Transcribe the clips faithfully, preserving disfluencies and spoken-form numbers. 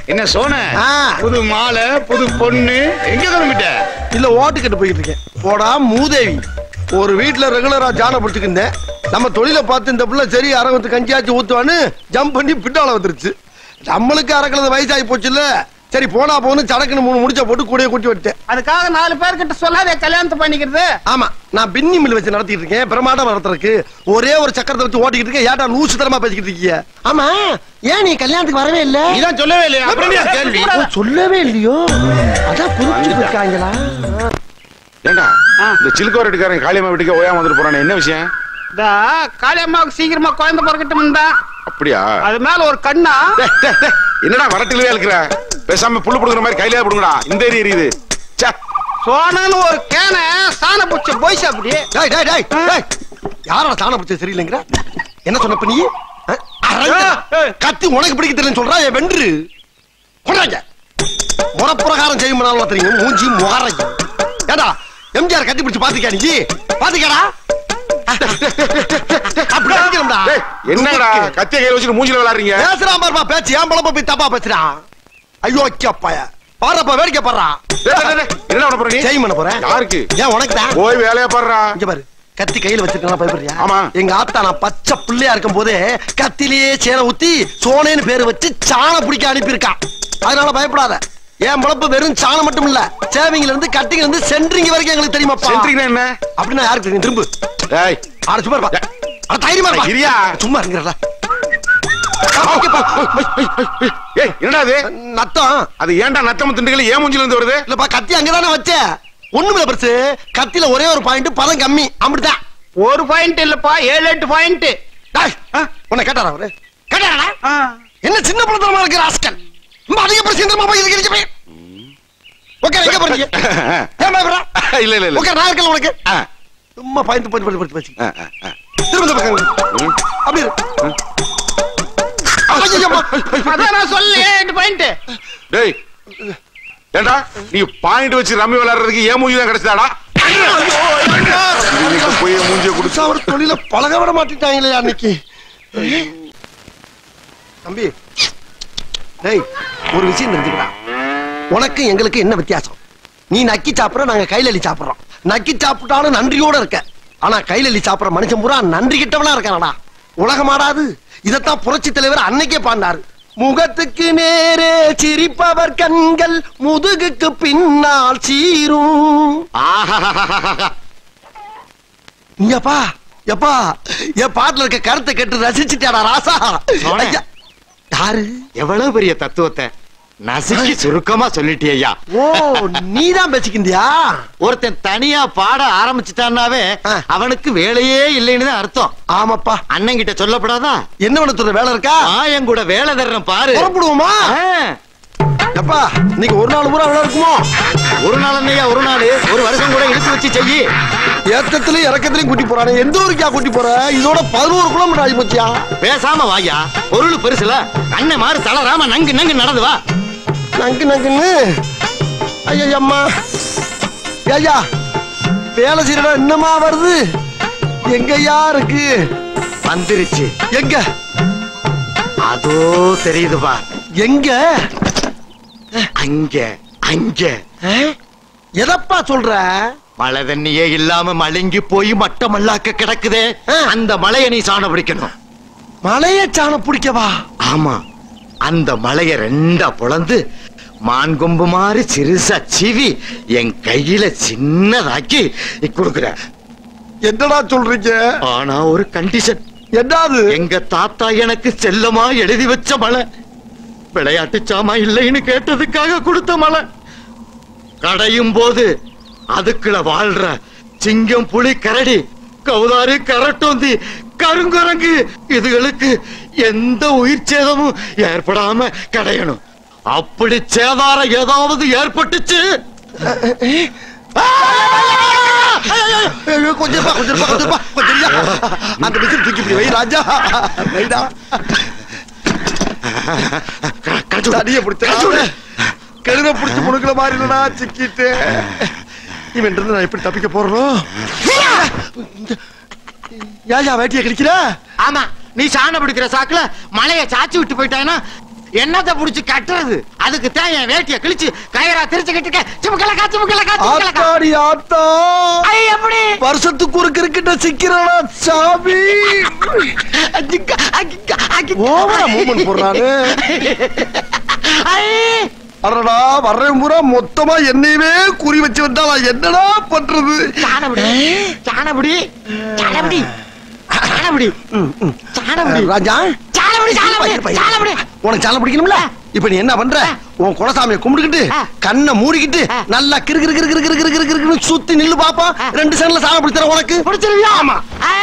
என்ன சோன புது மாலை புது பொண்ணு எங்க கிளம்பிட்ட? இல்ல ஓட்டு கட்டு போயிட்டு இருக்கேன். போடா மூதேவி. ஒரு வீட்டுல ரெகுலரா ஜான பிடிச்சிட்டு இருந்தேன். நம்ம தொழிலை பார்த்து இந்த பிள்ளை சரி அரங்கத்து கஞ்சியாச்சு ஊத்துவான்னு ஜம்ப் பண்ணி பின்னால வந்துருச்சு. நம்மளுக்கு அறக்கிறது வயசாகி போச்சு இல்ல. சரி போனா போன்னு சடக்குன்னு மூணு முடிச்ச போட்டு கூடயே கூட்டி விட்டேன். அதுக்காக நாலு பேர்கிட்ட சொல்லாதே கல்யாணத்தை பண்ணிக்கிறது. ஆமா நான் பின்னி மில் வச்சு நடத்திட்டு இருக்கேன். பிரமாண்டம் நடத்துறதுக்கு ஒரே ஒரு சக்கரத்தை வச்சு ஓட்டிக்கிட்டு இருக்கேன். ஏட்டா லூசு தரமா பேசிக்கிட்டு இருக்கீங்க? ஆமா ஏன் நீ கல்யாணத்துக்கு வரவே இல்ல? நீதான் சொல்லவே இல்லையா? அப்புறம் கேள்வி சொல்லவே இல்லையோ? அதான் புரிஞ்சுட்டு இருக்காங்களா? ஏண்டா இந்த சிலுக்கோரட்டுக்காரன் காளியம்மா வீட்டுக்கு ஓயாம வந்துட்டு போறானே, என்ன விஷயம்? காளியம்மாவுக்கு சீக்கிரமா குழந்தை பிறக்கட்டும். அப்படியா? அது மேல ஒரு கண்ணா. என்னடா வரட்டிலே இருக்கிற? பேசாம புல்லு புடுங்குற மாதிரி கையிலே புடுங்கடா. இந்த ஏரி எரியுது. சோனான்னு ஒரு கேன சாண புடிச்ச போய் சாப்பிடி. டேய் டேய் டேய் டேய் யாரடா சாண புடிச்ச சரியில்லைங்கற? என்ன சொன்ன பண்ணி? கத்தி உனக்கு பிடிக்க தெரியலன்னு சொல்றா. ஏ வென்று கொண்டாங்க. முறப்பிரகாரம் செய்யும்னால தெரியும் மூஞ்சி முகரங்க. ஏடா எம்ஜிஆர் கத்தி பிடிச்சு பாத்துக்கியா நீ? பாத்துக்கடா. அப்படி அடிக்கணும்டா. என்னடா கத்திய கையில வச்சிட்டு மூஞ்சில விளையாடுறீங்க? பேசுறான் பாருப்பா பேச்சு. ஏன் பழப்ப போய் தப்பா பேசுறான்? ஐயோ அப்பாயா பாருப்பா வேடிக்கை பாடுறா. என்ன பண்ண போற நீ? செய்ய பண்ண போறேன். யாருக்கு? ஏன் உனக்கு தான். போய் வேலையா பாடுறா. இங்க பாரு கத்தி கையில வச்சிருக்கா பயப்படுறியா? ஆமா. எங்க ஆத்தா நான் பச்சை பிள்ளையா இருக்கும் போதே கத்திலேயே சேர ஊத்தி சோனேன்னு பேரு வச்சு சாண பிடிக்க அனுப்பியிருக்கா. அதனால பயப்படாத. என் பொழப்பு வெறும் சாணம் மட்டும் இல்ல, சேவிங்ல இருந்து கட்டிங்ல இருந்து சென்ட்ரிங் வரைக்கும் எங்களுக்கு தெரியுமா? சென்ட்ரிங்னா என்ன? அப்படின்னா யாருக்கு தெரியும்? திரும்ப டேய் ஆட சும்மா இருப்பா. அட தைரியமா இருப்பா. இரியா சும்மா இருங்கடா. ஏய் என்னடா அது? நத்தம். அது ஏன்டா நத்தம் திண்டுகள் ஏன் மூஞ்சில இருந்து வருது? இல்லப்பா கத்தி அங்கதானே வச்சேன். ஒண்ணுமில்ல பெருசு. கத்தில ஒரே ஒரு பாயிண்ட் பதம் கம்மி. அப்படிதான். ஒரு பாயிண்ட் இல்லப்பா, ஏழு எட்டு பாயிண்ட். உன்னை கேட்டாரா அவரு? கேட்டாரா? என்ன சின்ன பழத்தனமா இருக்கு ராஸ்கல். ரொம்ப அதிக பிரச்சனை போய் இருக்கு. ஓகே எங்க போறீங்க? ஏன் பயப்படுற? இல்ல இல்ல இல்ல. ஓகே நான் இருக்கல உனக்கு. சும்மா பாயிண்ட் போய் போய் போய் பேசி. திரும்ப பக்கம். அப்படி இரு. அதான் நான் சொல்ல எட்டு பாயிண்ட். டேய் ஏண்டா நீ பாயிண்ட் வச்சு ரம்மி விளையாடுறதுக்கு ஏன் மூஞ்சி தான் கிடைச்சதாடா? போய் மூஞ்சிய குடிச்சு அவர் தொழில பழக விட மாட்டிட்டாங்களே அன்னைக்கு. தம்பி டேய் ஒரு விஷயம் தெரிஞ்சுக்கடா. உனக்கு எங்களுக்கு என்ன வித்தியாசம்? நீ நக்கி சாப்பிடுற, நாங்க கையில அள்ளி சாப்பிடுறோம். நக்கி சாப்பிட்டாலும் நன்றியோட இருக்க. ஆனா கையில அள்ளி சாப்பிடுற மனுஷன் பூரா நன்றி கிட்டவனா இருக்கானடா. உலகமாடாது. இதத்தான் புரட்சி தலைவர் அன்னைக்கே பாண்டாரு. முகத்துக்கு நேரே சிரிப்பவர் கண்கள் முதுகுக்கு பின்னால் சீரும். எப்பா எப்பா என் பாட்டுல இருக்க கருத்தை கேட்டு ரசிச்சுட்டாடா ராசா. யாரு? எவ்வளவு பெரிய தத்துவத்தை நசுக்கி சுருக்கமா சொல்லிட்டியா? ஓ நீதான் பேசிக்கிந்தியா? ஒருத்தன் தனியா பாட ஆரம்பிச்சுட்டான்னாவே அவனுக்கு வேலையே இல்லைன்னு அர்த்தம். ஆமாப்பா. அண்ணன் கிட்ட சொல்லப்படாதா? என்ன பண்ண வேலை இருக்கா? என் கூட வேலை தர்றேன் பாரு. புறப்படுவோமா? எப்பா இன்னைக்கு ஒரு நாள் பூரா வேலை இருக்குமோ? ஒரு நாள் என்னையா ஒரு நாள், ஒரு வருஷம் கூட இழுத்து வச்சு செய்யி. ஏத்தத்திலயும் இறக்கத்திலயும் கூட்டி போறானே. எந்த ஊருக்கா கூட்டி போற? இதோட பதினோரு கிலோமீட்டர் ஆகி போச்சியா? பேசாம வாயா. பொருள் பெருசுல அண்ணன் மாறு தளராம நங்கு நங்கு நடந்து வா. நங்கு நங்குன்னு ஐயா அம்மா ஐயா வேலை செய்யற என்னமா வருது? எங்கயா இருக்கு? வந்துருச்சு. எங்க? அதோ தெரியுதுவா. எங்க? அங்க அங்க. எதப்பா சொல்ற? மழை தண்ணியே இல்லாம மழுங்கி போய் மட்டமல்லாக்க கிடக்குதே, அந்த மலையை நீ சாண பிடிக்கணும். மலைய சாண பிடிக்கவா? ஆமா. அந்த மலைய ரெண்டா பொளந்து மான்கொம்பு மாதிரி சிறுசா சீவி என் கையில சின்னதாக்கி கொடுக்குற. என்னடா சொல்றீங்க? ஆனா ஒரு கண்டிஷன். என்னது? எங்க தாத்தா எனக்கு செல்லமா எழுதி வச்ச மலை. விளையாட்டு சாமா இல்லைன்னு கேட்டதுக்காக கொடுத்த மலை. கடையும் போது அதுக்குள்ள வாழ்ற சிங்கம், புலி, கரடி, கௌதாரி, கரட்டோந்தி, கருங்குரங்கு இதுகளுக்கு எந்த உயிர் சேதமும் ஏற்படாம கடையணும். அப்படி சேதாரம் ஏதாவது ஏற்பட்டுச்சு கொஞ்சம் அந்த மிஷின் தூக்கி வை ராஜா. தடிய பிடிச்ச கழுத பிடிச்சு முடுக்கிற மாதிரி இல்லடா சிக்கிட்டு. இவன் இருந்து நான் எப்படி தப்பிக்க போறோம்? யாயா வேட்டிய கிடைக்கிற? ஆமா, நீ சாண பிடிக்கிற சாக்குல மலைய சாச்சி விட்டு போயிட்டானா என்னத்தை புடிச்சு கட்டுறது? அதுக்கு தான் என் வேட்டிய கிழிச்சு கயிறா திரிச்சுக்கிட்டு சிமுக்கலக்கா சிமுக்கலக்கா சிமுக்கலக்கா. ஆத்தாடி ஆத்தா. ஐ எப்படி வருஷத்துக்கு ஒரு கிரிக்கெட்ட சிக்கிறடா சாமி. அஜிக்கா அஜிக்கா அஜிக்கா. ஓவரா மூவ்மென்ட் போறானே. ஐ அடடா வர்றேன் பூரா மொத்தமா என்னையவே குறி வச்சு வந்தா நான் என்னடா பண்றது? சாணபடி சாணபடி சாணபடி சாணபடி சாணபடி ராஜா சாணபடி சாணபடி சாணபடி. உனக்கு சாணம் பிடிக்கணும்ல? இப்ப நீ என்ன பண்ற? உன் குலசாமியை கும்பிட்டுக்கிட்டு கண்ணை மூடிக்கிட்டு நல்லா கிரு கிரு கிரு கிரு கிரு கிரு கிரு கிருன்னு சுத்தி நில்லு பாப்பா. ரெண்டு செகண்ட்ல சாணம் பிடிச்சற உனக்கு பிடிச்சிருவியா? ஆமா.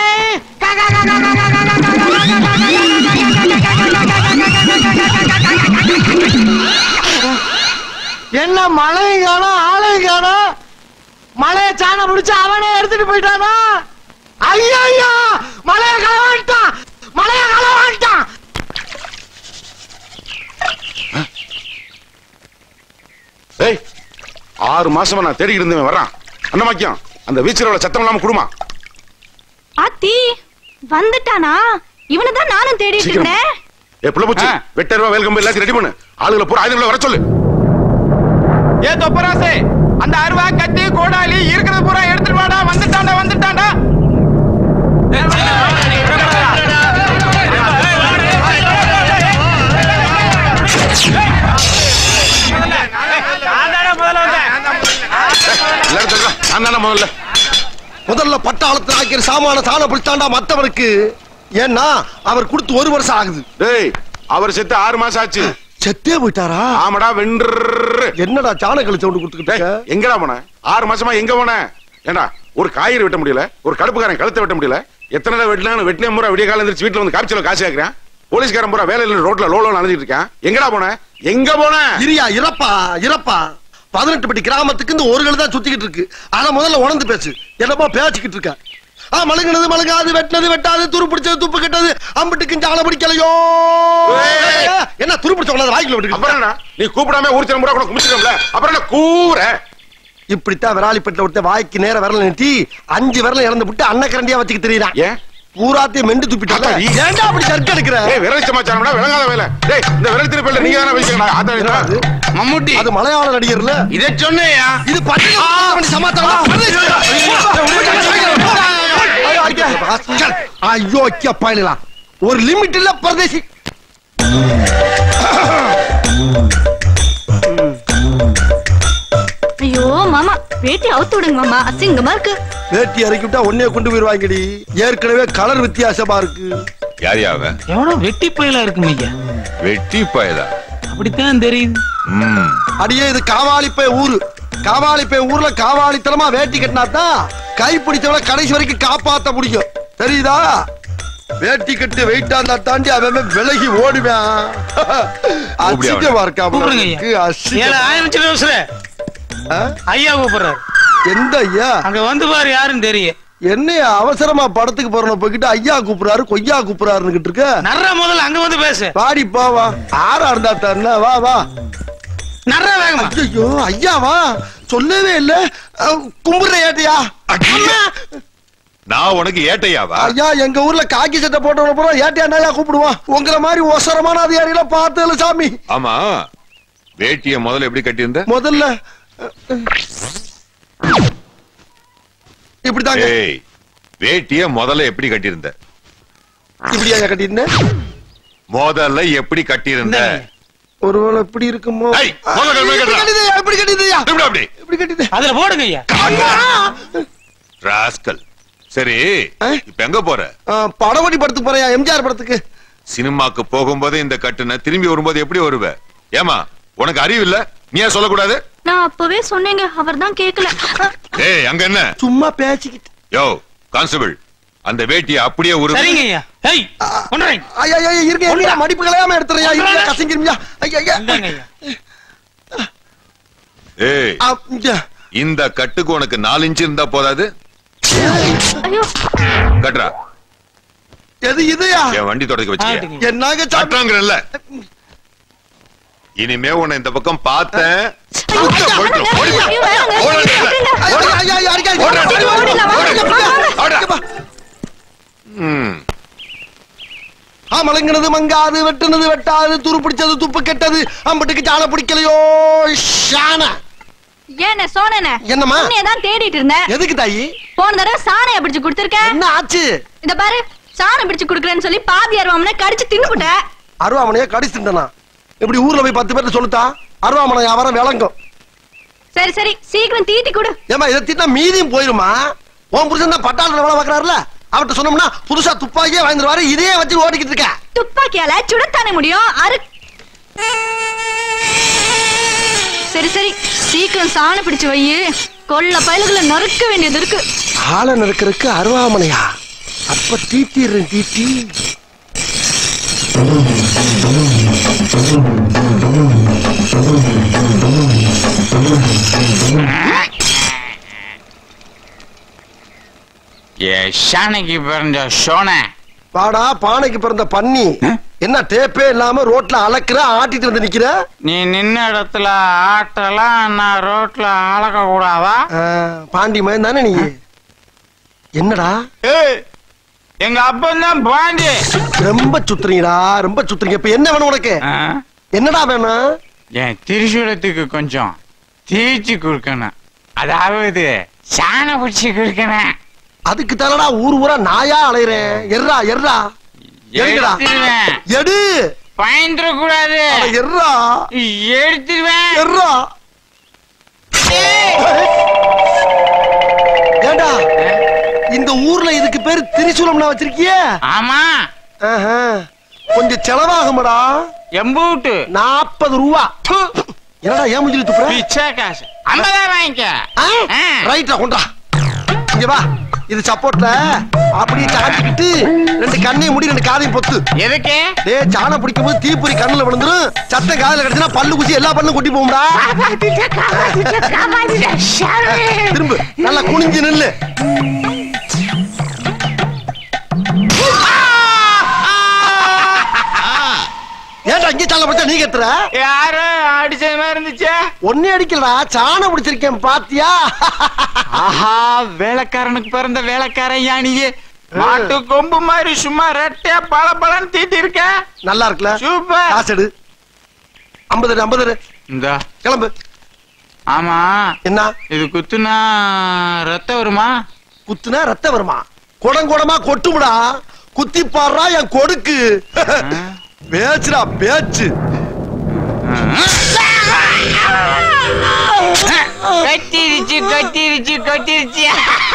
என்ன மழையும் காணும் ஆளையும் காணும். மழைய சாணம் பிடிச்சு அவனே எடுத்துட்டு போயிட்டானா? ஐயா மழைய களவாட்டான் மழைய களவாட்டான். ஏய் ஆறு மாசமா நான் தேடிக்கிட்டு இருந்தேன் வர்றான். அந்த மாக்கியம் அந்த வீச்சரோட சத்தம் இல்லாம குடுமா. ஆத்தி வந்துட்டானா? இவனதான் நானும் தேடிட்டு இருந்தேன். ஏ புள்ளபுச்சி வெட்டர்வா வேல்கம்பு எல்லாத்தையும் ரெடி பண்ணு. ஆளுகளை பூரா ஆயுதங்களை வர சொல்லு. ஏ தொப்பராசே அந்த அருவா கத்தி கோடாலி இருக்கிறது பூரா எடுத்துட்டு வாடா. வந்துட்டான்டா வந்துட்டான்டா. முதல்ல முதல்ல பட்டாளத்தில் ஆக்கிற சாமான சாணம் பிடிச்சாண்டா மத்தவனுக்கு. ஏன்னா அவர் கொடுத்து ஒரு வருஷம் ஆகுது. டேய் அவர் செத்து ஆறு மாசம் ஆச்சு. செத்தே போயிட்டாரா? ஆமாடா வென்று. என்னடா சாண கழிச்சு விட்டு கொடுத்துக்கிட்ட? எங்கடா போன? ஆறு மாசமா எங்க போன? ஏண்டா ஒரு காய்கறி வெட்ட முடியல, ஒரு கடுப்புக்காரன் கழுத்தை வெட்ட முடியல. எத்தனை வெட்டலாம் வெட்டின முறை விடிய காலம் எந்திரிச்சு வீட்டுல வந்து காய்ச்சல காசு கேட்கிறேன். போலீஸ்காரன் பூரா வேலையில ரோட்ல லோலோ நடந்துட்டு இருக்கான். எங்கடா போன? எங்க போன? இரியா இறப்பா இறப்பா. பதினெட்டு பட்டி கிராமத்துக்கு இந்த ஒரு கழு தான் சுத்திக்கிட்டு இருக்கு. அத முதல்ல உணர்ந்து பேசு. என்னப்பா பேசிக்கிட்டு இருக்க? ஆ மழுங்கினது மழுங்காது, வெட்டினது வெட்டாது, துரு பிடிச்சது துப்பு கெட்டது, அம்பிட்டுக்கு ஜால பிடிக்கலையோ. என்ன துரு பிடிச்ச உடனே வாய்க்குள்ள விட்டு அப்புறம் நீ கூப்பிடாம ஊர் தினம் பூரா கூட கும்பிட்டுக்கோம்ல. அப்புறம் என்ன கூற? இப்படித்தான் விராலிப்பட்டில ஒருத்த வாய்க்கு நேர விரல நிறுத்தி அஞ்சு விரல இறந்து விட்டு அன்னக்கரண்டியா வச்சுக்க தெரியுறான். ஏன் பூராத்தையும் மெண்டு துப்பிட்டாங்க. ஏன்டா அப்படி சர்க்க எடுக்கிற? ஏய் விரல் சமாச்சாரம்டா விளங்காத வேலை. டேய் இந்த விரல் திருப்பல்ல நீங்க தான வைக்கடா. ஆதாரிதா மம்முட்டி அது மலையாள நடிகர்ல. இத சொன்னேயா? இது பட்டி சமாச்சாரம். ஐயோ அப்பாயிலாம் ஒரு லிமிட் இல்ல பரதேசி. ஐயோ மாமா வேட்டி அவுத்து விடுங்க மாமா, அசிங்கமா இருக்கு. வேட்டி இறக்கி விட்டா ஒன்னே கொண்டு போயிருவாங்கடி. ஏற்கனவே கலர் வித்தியாசமா இருக்கு. யார் யாவ? எவனோ வெட்டி பயலா இருக்கு ஐயா. வெட்டி பயலா? அப்படித்தான் தெரியுது. அடியே இது காவாலிப்பை ஊரு. காவாலிப்பை ஊர்ல காவாலித்தனமா வேட்டி கட்டினாதான் கை பிடிச்சவள கடைசி வரைக்கும் காப்பாத்த முடியும். தெரியுதா? வேட்டி கட்டு வெயிட்டா இருந்தா தாண்டி அவன் விலகி ஓடுவான். அசிங்கமா இருக்கா? ஐயா கூப்பிடுறாரு. எந்த ஐயா? அங்க வந்து பாரு யாருன்னு தெரியும். என்னையா அவசரமா படத்துக்கு போறோம் போய்கிட்டு ஐயா கூப்பிடுறாரு கொய்யா கூப்பிடுறாருன்னு இருக்க. நர்ற முதல்ல அங்க வந்து பேசு. வாடி பா வா. ஆறா இருந்தா தானே வா வா. நர்ற வேகமா. ஐயோ ஐயாவா சொல்லவே இல்ல. கும்பிடுற ஏட்டையா? நான் உனக்கு ஏட்டையாவா? ஐயா எங்க ஊர்ல காக்கி சட்டை போட்டவன பூரா ஏட்டையா கூப்பிடுவான். உங்களை மாதிரி ஒசரமான அதிகாரிகள பார்த்தல சாமி. ஆமா வேட்டிய முதல்ல எப்படி கட்டியிருந்த? முதல்ல இப்படிதாங்க. ஏய் வேட்டிய முதல்ல எப்படி கட்டியிருந்த? இப்படியா கட்டியிருந்த? முதல்ல எப்படி கட்டியிருந்த? ஒருவேளை எப்படி இருக்குமோ? எப்படி கட்டியதையா? எப்படி கட்டியது? அதுல போடுங்க ஐயா. ராஸ்கல். சரி இப்ப எங்க போற? படவடி படத்துக்கு போறியா? எம்ஜிஆர் படத்துக்கு. சினிமாக்கு போகும்போது இந்த கட்டுன திரும்பி வரும்போது எப்படி வருவ? ஏமா உனக்கு அறிவு இல்ல? நீ ஏன் சொல்லக்கூடாது? நான் அப்பவே சொன்னேங்க, அவர் தான் கேக்கல. ஏய் அங்க என்ன சும்மா பேசிக்கிட்டு. யோ கான்ஸ்டபிள் அந்த வேட்டியை அப்படியே உருவு. சரிங்க ஐயா. ஏய் கொண்டறேன். ஐயா ஐயா இருங்க இருங்க மடிப்பு கலையாம எடுத்துறயா. இருங்க கசங்கிருமியா. ஐயா ஐயா. ஏய் இந்த கட்டுக்கு உனக்கு நாலு இன்ச் இருந்தா போதாது? ஐயோ கட்றா. எது இதுயா? என் வண்டி தொடக்க வச்சியா? என்னங்க சாப்பிட்டாங்கறல்ல. இனிமே உன்னை இந்த பக்கம் பார்த்தேன். மலங்கினது மங்காது, வெட்டுனது வெட்டாது, துரு பிடிச்சது துப்பு கெட்டது, அம்பட்டுக்கு சாண பிடிக்கலையோ ஷான. ஏன சோனன என்னம்மா? உன்னையதான் தேடிட்டு இருந்தேன். எதுக்கு தாயி? போன தடவை சாணைய பிடிச்சு கொடுத்திருக்க. என்ன ஆச்சு? இந்த பாரு, சாணம் பிடிச்சு குடுக்கறேன்னு சொல்லி பாதி அருவாமனை கடிச்சு தின்னுபுட்ட. அருவாமனையா கடிச்சு திண்டனா? இப்படி ஊர்ல போய் பத்து பேர்ட்ட சொல்லுதா அருவாமனை வியாபாரம் விளங்கும். சரி சரி சீக்கிரம் தீட்டி கொடு. ஏமா இதை தீட்டா மீதியும் போயிருமா? உன் புருஷன் தான் பட்டாளத்துல வேலை பார்க்கறாருல, அவர்கிட்ட சொன்னோம்னா புதுசா துப்பாக்கியே வாங்கிடுவாரு. இதே வச்சு ஓடிக்கிட்டு இருக்க. துப்பாக்கியால சுடத்தானே முடியும். அரு சரி சரி சீக்கிரம் சாண பிடிச்சு வை. கொல்ல பயலுகளை நறுக்க வேண்டியது இருக்கு. ஆளை நறுக்கிறதுக்கு அருவாமனையா? அப்ப தீட்டிடுறேன் தீட்டி. ஷானைக்கு பிறந்த சோனை. வாடா பானைக்கு பிறந்த பன்னி. என்ன டேப்பே இல்லாம ரோட்ல அளக்குற, ஆட்டிட்டு வந்து நிக்கிற? நீ நின்ன இடத்துல ஆட்டலாம், நான் ரோட்ல அளக்க கூடாதா? பாண்டி மயன் தானே நீ? என்னடா எங்க அப்பன் தான் பாண்டி. ரொம்ப சுத்துறீங்கடா, ரொம்ப சுத்துறீங்க. இப்ப என்ன வேணும் உனக்கு? என்னடா வேணும்? என் திரிசூலத்துக்கு கொஞ்சம் தீச்சு கொடுக்கணும். அதாவது சாண பிடிச்சி கொடுக்கணும். அதுக்கு தானடா ஊர் ஊரா நாயா அலையறேன். எர்ரா எர்ரா எருடா எடு. பயந்துட கூடாது. எர்ரா எடுத்துருவேன். எர்ரா. ஏண்டா இந்த ஊர்ல இதுக்கு பேரு திரிசூலம்னா வச்சிருக்கியே? ஆமா. கொஞ்சம் செலவாகும்டா. எம்பூட்டு நாற்பது ரூபா. என்னடா ஏன் முஞ்சில துப்புற? பிச்சை காசு ஐம்பதாயிரம் வாங்கிக்க. ரைட்டா கொண்டா. இங்க வா. இது சப்போர்ட்ல அப்படியே சாட்டிக்கிட்டு ரெண்டு கண்ணையும் மூடி ரெண்டு காதையும் பொத்து. எதுக்கு? டேய் சாணம் பிடிக்கும் போது தீப்பொறி கண்ணுல விழுந்துரும். சத்தம் காதுல கிடைச்சுனா பல்லு குச்சி எல்லா பல்லும் கொட்டி போகும்டா. திரும்ப நல்லா குனிஞ்சு நில்லு. ஏன்டா இங்க சாணம் பிடிச்சா நீ கத்துற? யாரு அடிச்ச மாதிரி இருந்துச்சு? ஒன்னே அடிக்கலடா, சாணம் பிடிச்சிருக்கேன் பாத்தியா? ஆஹா, வேலைக்காரனுக்கு பிறந்த வேலைக்காரன் யானியே. மாட்டு கொம்பு மாதிரி சும்மா ரெட்டையா பல பலன்னு தீட்டி இருக்க. நல்லா இருக்குல்ல? சூப்பர். காசு ஐம்பது ஐம்பது. இந்த கிளம்பு. ஆமா என்ன இது குத்துனா ரத்தம் வருமா? குத்துனா ரத்தம் வருமா? குடம் குடமா கொட்டுமுடா. குத்தி பாடுறா என் கொடுக்கு. பேச்சுடா பேச்சு. கட்டிருச்சு கட்டிருச்சு கட்டிருச்சு.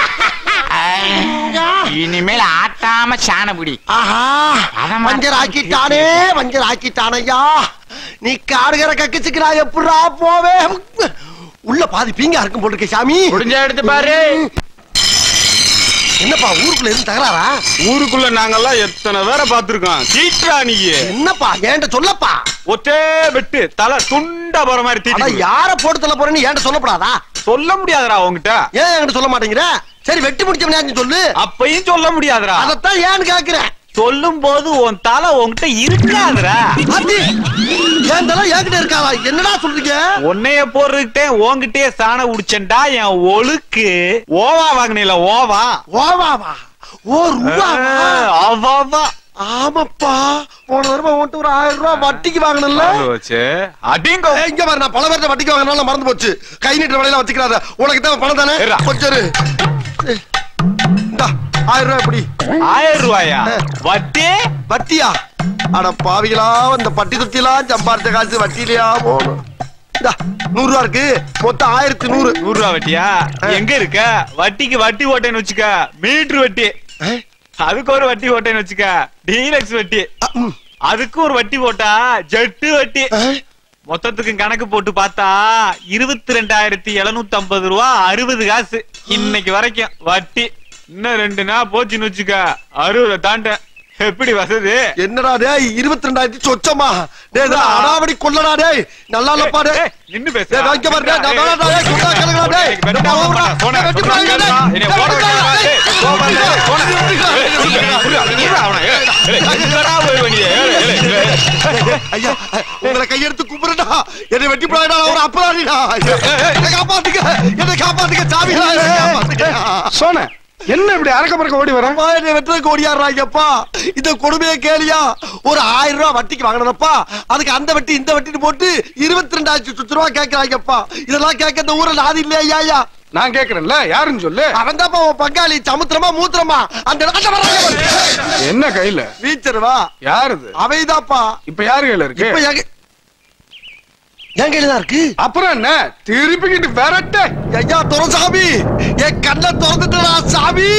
இனிமேல் ஆட்டாம சாணபுடி. ஆஹா, மஞ்சள் ஆக்கிட்டானே மஞ்சள் ஆக்கிட்டானையா. நீ காடுகிற கக்கிச்சுக்கு நான் எப்படா போவேன்? உள்ள பாதி பீங்கா இருக்கும் போட்டுருக்க சாமி. முடிஞ்ச எடுத்து பாரு. என்னப்பா ஊருக்குள்ள இருந்து தகராறா? ஊருக்குள்ள நாங்கெல்லாம் எத்தனை பேரை பாத்துருக்கோம். சீட்ரா நீ. என்னப்பா ஏன்ட்ட சொல்லப்பா. ஒத்தே வெட்டு தலை துண்டா போற மாதிரி தீட்டி. யார போட்டு தள்ள போறேன்னு ஏன்ட்ட சொல்லப்படாதா? சொல்ல முடியாதுடா உங்ககிட்ட. ஏன் என்கிட்ட சொல்ல மாட்டேங்கிற? சரி வெட்டி முடிச்ச சொல்லு. அப்பையும் சொல்ல முடியாதுடா. அதத்தான் ஏன்னு கேக்குறேன். சொல்லும் போது உன் தலை உன்கிட்ட இருக்காதுடா. என் தலை என்கிட்ட இருக்காதா? என்னடா சொல்றீங்க? உன்னைய போடுறதுக்கிட்டே உன்கிட்டே சாண உடிச்சண்டா என் ஒழுக்கு. ஓவா வாங்கினீல ஓவா. ஓவாவா? ஓ ரூபாவா? அவாவா. ஆமாப்பா, போன தடவை உன்கிட்ட ஒரு ஆயிரம் ரூபாய் வட்டிக்கு வாங்கினல. அடிங்க இங்க பாரு, நான் பல பேர்ட்ட வட்டிக்கு வாங்கினால மறந்து போச்சு. கை நீட்டுற வேலையில வச்சுக்கிறாத. உனக்கு தேவை பணம் தானே? கொஞ்சம் ஆயிரம் ரூபாய் எப்படி? ஆயிரம் ரூபாயா? வட்டி? வட்டியா? அட பாவிகளா, இந்த பட்டி தொட்டிலாம் சம்பாரிச்ச காசு வட்டிலையா போகணும். நூறு ரூபா இருக்கு, மொத்தம் ஆயிரத்தி நூறு. நூறு ரூபா வட்டியா? எங்க இருக்க? வட்டிக்கு வட்டி ஓட்டேன்னு வச்சுக்க. மீட்டர் வட்டி. அதுக்கு ஒரு வட்டி போட்டேன்னு வச்சுக்க, டீலக்ஸ் வட்டி. அதுக்கு ஒரு வட்டி போட்டா ஜெட்டு வட்டி. மொத்தத்துக்கு கணக்கு போட்டு பார்த்தா இருபத்தி ரெண்டாயிரத்தி எழுநூத்தி ஐம்பது ரூபா அறுபது காசு இன்னைக்கு வரைக்கும் வட்டி. இன்னும் ரெண்டு நாள் போச்சுன்னு வச்சுக்க அறுபது தாண்ட. எப்படி வசதி? என்னடா டேய், இருபத்தி ரெண்டாயிரத்தி சொச்சமா? டேய் அடாவடி கொள்ளடா டேய். நல்லா இல்லப்பா டேய். நின்னு பேசு. டேய் வாங்க பாரு டேய். நான் வரடா டேய். குண்டா கலங்கடா டேய். வெட்ட போறடா. போன வெட்டி போறடா டேய். என்ன போற டேய். போவா டேய். போன. புரியா அவனே. எங்கடா போய் வண்டியே? ஐயா, உங்களை கையெடுத்து கும்பிடுடா. என்னை வெட்டி போடாடா. ஒரு அப்பறாடிடா. என்ன காப்பாத்துங்க. என்ன காப்பாத்துங்க சாமிடா. காப்பாத்துங்க. சோனே, என்ன இப்படி அரக்க பறக்க ஓடி வர? என்ன வெட்டுறதுக்கு ஓடியாடுறாங்கப்பா. இந்த கொடுமையை கேளியா? ஒரு ஆயிரம் ரூபாய் வட்டிக்கு வாங்கினப்பா, அதுக்கு அந்த வட்டி இந்த வட்டின்னு போட்டு இருபத்தி ரெண்டாயிரத்தி ரூபாய் கேட்கிறாங்கப்பா. இதெல்லாம் கேட்க இந்த ஊர்ல ஆதி இல்லையா? ஐயா நான் கேக்குறேன்ல, யாருன்னு சொல்லு. அவன் தான்ப்பா உன் பங்காளி. சமுத்திரமா மூத்திரமா அந்த என்ன கையில வீச்சருவா? யாருது? அவைதாப்பா. இப்ப யாரு கையில இருக்கு? இப்ப என் கையில தான் இருக்கு. அப்புறம் என்ன திருப்பிக்கிட்டு விரட்ட? ஐயா துரசாமி, என் கண்ணை திறந்துட்டா சாமி.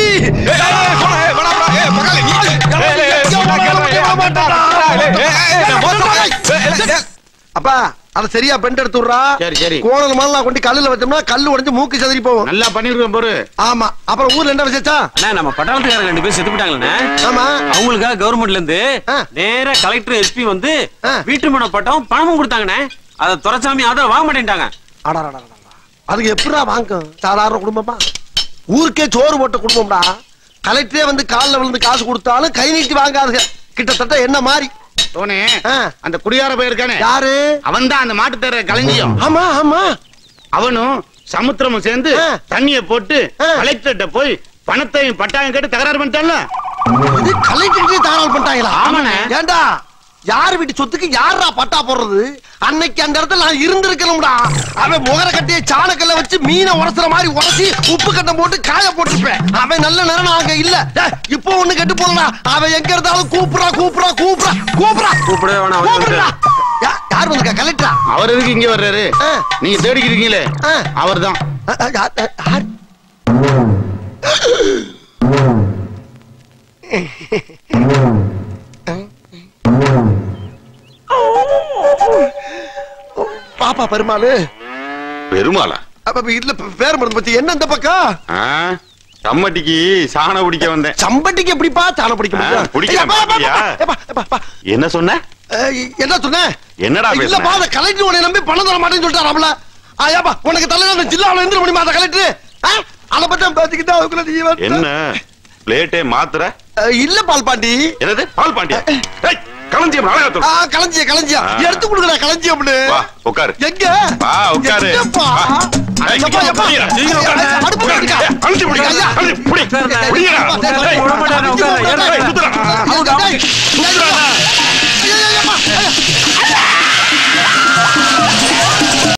அப்பா அத சரியா பெண்ட் எடுத்து விடுறா. சரி சரி. கோணல் மாலாம் கொண்டு கல்லுல வச்சோம்னா கல்லு உடைஞ்சு மூக்கு சதறி போகும். நல்லா பண்ணிருக்கோம் போரு. ஆமா. அப்புறம் ஊர்ல என்ன விசேஷா? அண்ணா நம்ம பட்டாளத்துக்காரங்க ரெண்டு பேர் செத்து போட்டாங்கண்ணே. ஆமா. அவங்களுக்காக கவர்மெண்ட்ல இருந்து நேரா கலெக்டர் எஸ்பி வந்து வீட்டு மன பட்டம் பணமும் கொடுத்தாங்கண்ணே. அத துரைசாமி ஆதரவு வாங்க மாட்டேன்ட்டாங்க. அதுக்கு எப்படா வாங்கும்? சாதாரண குடும்பமா? ஊருக்கே சோறு போட்ட குடும்பம்டா. கலெக்டரே வந்து காலில் விழுந்து காசு கொடுத்தாலும் கை நீட்டி வாங்காதுங்க. கிட்டத்தட்ட என்ன மாதிரி தோனே அந்த குடியார போயிருக்கானே யாரு? அவன் தான் அந்த மாட்டு தர களஞ்சியம். ஆமா ஆமா. அவனும் சமுத்திரமும் சேர்ந்து தண்ணிய போட்டு கலெக்டர்கிட்ட போய் பணத்தையும் பட்டாயம் கேட்டு தகராறு பண்ணிட்டான்ல. இது கலெக்டர் தகராறு பண்ணிட்டாங்களா? ஆமாண்ணே. ஏண்டா யார் வீட்டு சொத்துக்கு யாரா பட்டா போடுறது? அன்னைக்கு அந்த இடத்துல நான் இருந்திருக்கணும்டா. அவன் முகர கட்டிய சாணக்கல்ல வச்சு மீனை உரசுற மாதிரி உரசி உப்பு கட்டம் போட்டு காய போட்டுருப்பேன். அவன் நல்ல நேரம் அங்க இல்ல. இப்போ ஒண்ணு கெட்டு போறா. அவன் எங்க இருந்தாலும் கூப்பிடா கூப்பிடா கூப்பிடா கூப்பிடா கூப்பிடவே வேணாம். யார் வந்திருக்கா? கலெக்டரா? அவர் எதுக்கு இங்க வர்றாரு? நீங்க தேடிக்கிறீங்களே அவர் தான். பாப்பா பெருமாளு. பெருமாளா? இதுல பேர் மருந்து பத்தி என்ன? இந்த பக்கம் சம்பட்டிக்கு சாண பிடிக்க வந்தேன். சம்பட்டிக்கு எப்படிப்பா சாண பிடிக்க முடியும்? என்ன சொன்ன? என்ன சொன்ன? என்னடா இல்லப்பா, அந்த கலெக்டர் உன்னை நம்பி பணம் தர மாட்டேன்னு சொல்லிட்டாராம்ல. ஆயாப்பா உனக்கு தலையில ஜில்லாவில் எந்திர முடியுமா அந்த கலெக்டர்? அதை பத்தி பாத்துக்கிட்டா அதுக்குள்ள நீ என்ன பிளேட்டே மாத்திர? இல்ல பால் பாண்டி. என்னது பால் பாண்டியா? களஞ்சியம் நாடகத்தோட. ஆ களஞ்சியம் களஞ்சியம் எடுத்து கொடுங்கடா களஞ்சியம்னு. வா உட்காரு. எங்க? வா உட்காரு. எப்பா? எப்பா எப்பா? அடுப்பு எடுங்க. களஞ்சி புடி. களஞ்சி புடி. புடிடா. டேய் உடம்படா உட்காரு. ஏறு சுத்துடா. சுத்துடா.